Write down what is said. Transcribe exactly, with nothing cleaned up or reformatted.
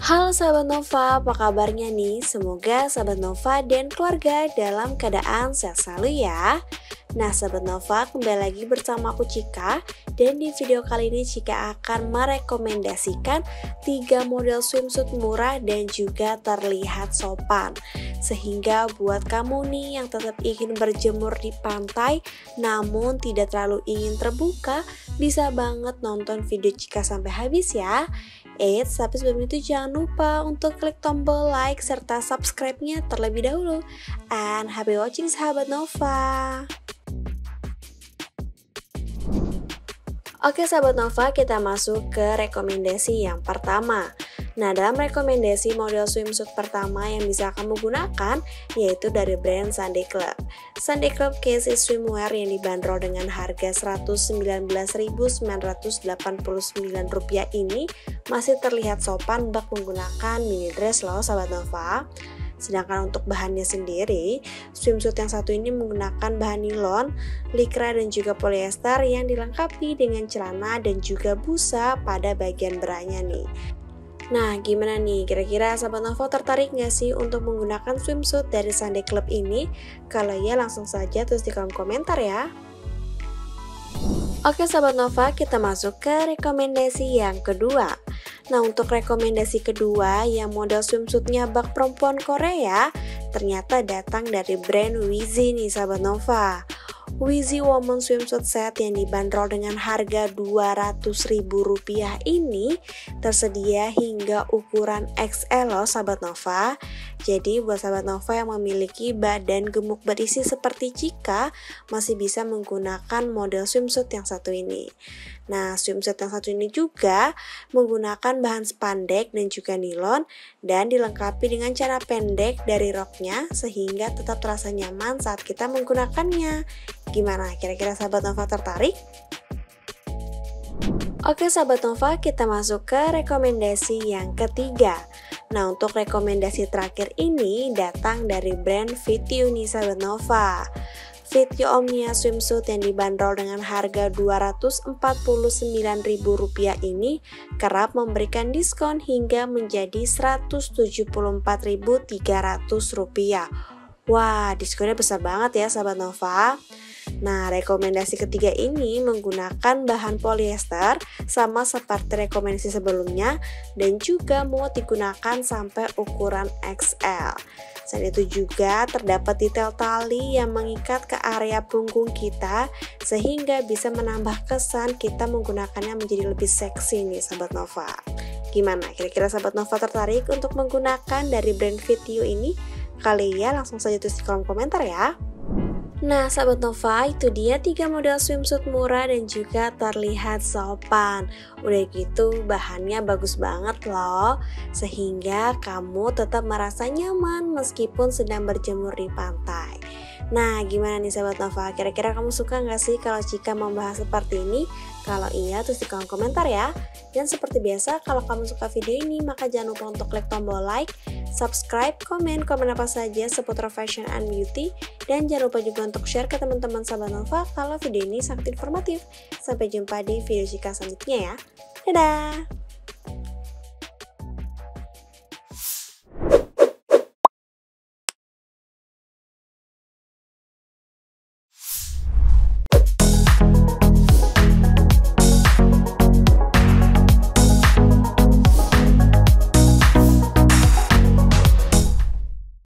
Halo sahabat Nova, apa kabarnya nih? Semoga sahabat Nova dan keluarga dalam keadaan sehat selalu ya. Nah sahabat Nova, kembali lagi bersama aku Cika. Dan di video kali ini Cika akan merekomendasikan tiga model swimsuit murah dan juga terlihat sopan. Sehingga buat kamu nih yang tetap ingin berjemur di pantai namun tidak terlalu ingin terbuka, bisa banget nonton video Cika sampai habis ya. Eits, tapi sebelum itu jangan lupa untuk klik tombol like serta subscribe-nya terlebih dahulu. And happy watching sahabat Nova. Oke sahabat Nova, kita masuk ke rekomendasi yang pertama. Nah, dalam rekomendasi model swimsuit pertama yang bisa kamu gunakan yaitu dari brand Sunday Club. Sunday Club Casey Swimwear yang dibanderol dengan harga seratus sembilan belas ribu sembilan ratus delapan puluh sembilan rupiah ini masih terlihat sopan bak menggunakan mini dress loh sahabat Nova. Sedangkan untuk bahannya sendiri, swimsuit yang satu ini menggunakan bahan nilon, likra dan juga polyester yang dilengkapi dengan celana dan juga busa pada bagian beranya nih. Nah gimana nih, kira-kira sahabat Nova tertarik gak sih untuk menggunakan swimsuit dari Sunday Club ini? Kalau ya langsung saja tulis di kolom komentar ya. Oke sahabat Nova, kita masuk ke rekomendasi yang kedua. Nah untuk rekomendasi kedua yang model swimsuitnya bak perempuan Korea, ternyata datang dari brand Wizy nih sahabat Nova. Wizy Woman Swimsuit Set yang dibanderol dengan harga dua ratus ribu rupiah ini tersedia hingga ukuran X L loh sahabat Nova. Jadi buat sahabat Nova yang memiliki badan gemuk berisi seperti Cika masih bisa menggunakan model swimsuit yang satu ini. Nah swimsuit yang satu ini juga menggunakan bahan spandek dan juga nilon dan dilengkapi dengan cara pendek dari roknya sehingga tetap terasa nyaman saat kita menggunakannya. Gimana, kira-kira sahabat Nova tertarik? Oke sahabat Nova, kita masuk ke rekomendasi yang ketiga. Nah untuk rekomendasi terakhir ini datang dari brand Fit You nih sahabat Nova. Fit You Omnia Swimsuit yang dibanderol dengan harga dua ratus empat puluh sembilan ribu rupiah ini kerap memberikan diskon hingga menjadi seratus tujuh puluh empat ribu tiga ratus rupiah. Wah, diskonnya besar banget ya sahabat Nova. Nah, rekomendasi ketiga ini menggunakan bahan polyester sama seperti rekomendasi sebelumnya dan juga muat digunakan sampai ukuran X L. Selain itu juga terdapat detail tali yang mengikat ke area punggung kita sehingga bisa menambah kesan kita menggunakannya menjadi lebih seksi nih sahabat Nova. Gimana, kira-kira sahabat Nova tertarik untuk menggunakan dari brand Fit You ini? Kali ya langsung saja tulis di kolom komentar ya. Nah sahabat Nova, itu dia tiga model swimsuit murah dan juga terlihat sopan. Udah gitu bahannya bagus banget loh, sehingga kamu tetap merasa nyaman meskipun sedang berjemur di pantai. Nah gimana nih sahabat Nova, kira-kira kamu suka gak sih kalau Cika membahas seperti ini? Kalau iya tulis di kolom komentar ya. Dan seperti biasa, kalau kamu suka video ini maka jangan lupa untuk klik tombol like, subscribe, komen, komen apa saja seputar fashion and beauty. Dan jangan lupa juga untuk share ke teman-teman sahabat Nova kalau video ini sangat informatif. Sampai jumpa di video Cika selanjutnya ya. Dadah!